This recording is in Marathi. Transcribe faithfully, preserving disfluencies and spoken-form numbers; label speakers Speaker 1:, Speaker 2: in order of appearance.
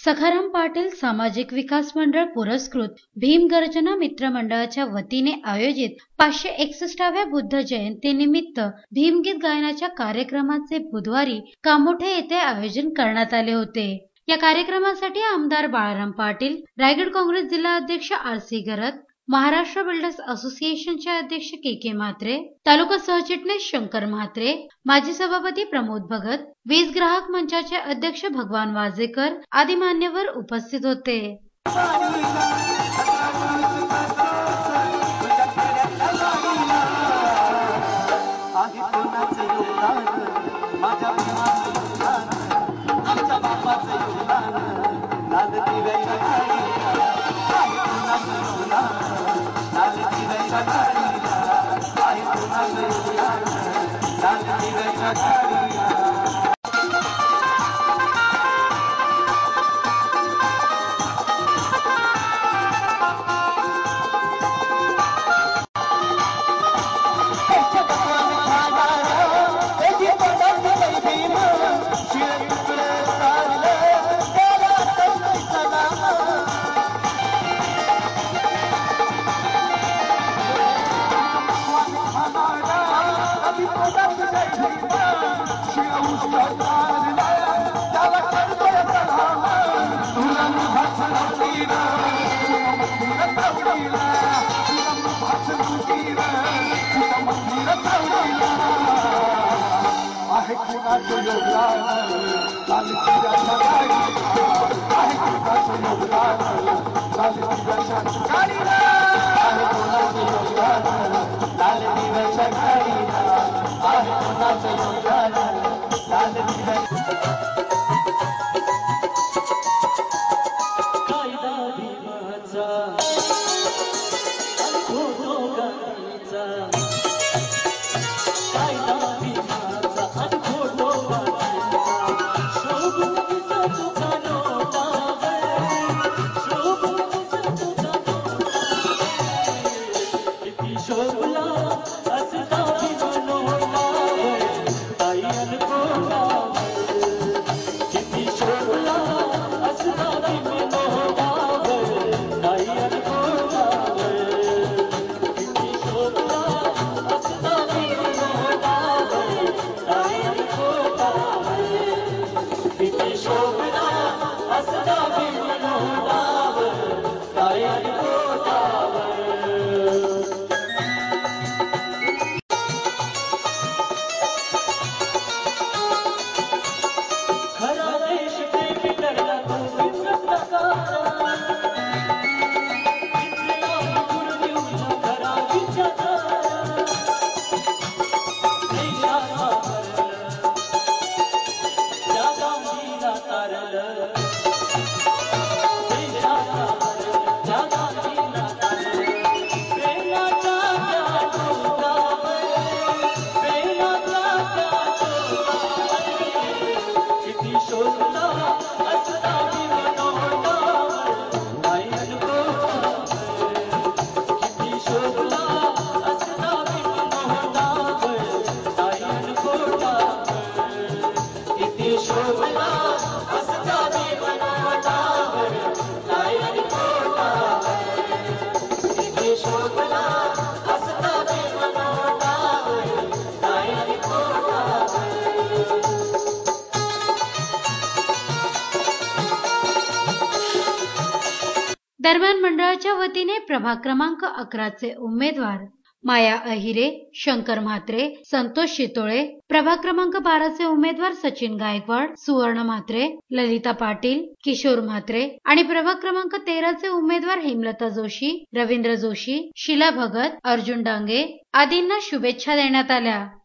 Speaker 1: सखाराम पाटील सामाजिक विकास मंडळ पुरस्कृत भीमगर्जना मित्र मंडळाच्या वतीने आयोजित पाचशे एकसष्टाव्या बुद्ध जयंतीनिमित्त भीमगीत गायनाच्या कार्यक्रमाचे बुधवारी कामोठे येथे आयोजन करण्यात आले होते। या कार्यक्रमासाठी आमदार बाळाराम पाटील, रायगड काँग्रेस जिल्हा अध्यक्ष R C Garat, Maharashtra builders असोसिएशनचे अध्यक्ष के के म्हात्रे, तालुका सहचिटणीस शंकर म्हात्रे, माजी सभापती प्रमोद भगत, वीज ग्राहक मंचाचे अध्यक्ष भगवान वाजेकर आदी मान्यवर उपस्थित होते। दरम्यान मंडळाच्या वतीने प्रभाग क्रमांक अकरा चे उमेदवार माया अहिरे, शंकर म्हात्रे, संतोष शितोळे, प्रभाग क्रमांक बारा चे उमेदवार सचिन गायकवाड, सुवर्ण म्हात्रे, ललिता पाटील, किशोर म्हात्रे आणि प्रभाग क्रमांक तेरा चे उमेदवार हेमलता जोशी, रवींद्र जोशी, शीला भगत, अर्जुन डांगे आदींना शुभेच्छा देण्यात आल्या।